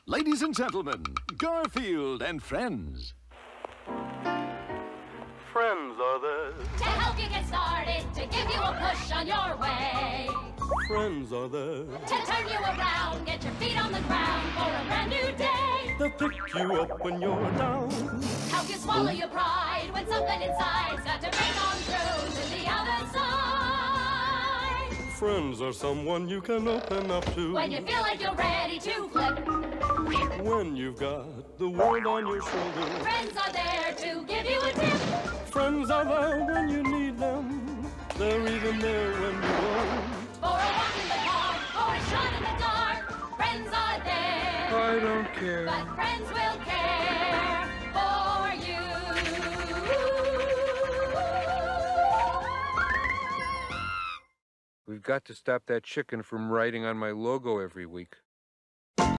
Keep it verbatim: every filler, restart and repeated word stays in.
Ladies and gentlemen, Garfield and Friends. Friends are there to help you get started, to give you a push on your way. Friends are there to turn you around, get your feet on the ground for a brand new day. they'll pick you up when you're down, Help you swallow your pride when something inside's got to break on through to the other side. Friends are someone you can open up to When you feel like you're ready to flip, when you've got the world on your shoulders. friends are there to give you a tip. Friends are there when you need them, they're even there when you won't. For a walk in the park or a shot in the dark, friends are there. I don't care. But friends will care for you. We've got to stop that chicken from writing on my logo every week.